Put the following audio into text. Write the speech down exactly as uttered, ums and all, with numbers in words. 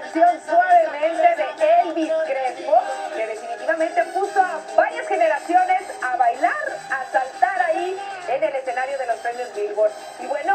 canción Suavemente de Elvis Crespo, que definitivamente puso a varias generaciones a bailar, a saltar ahí en el escenario de los premios Billboard. Y bueno,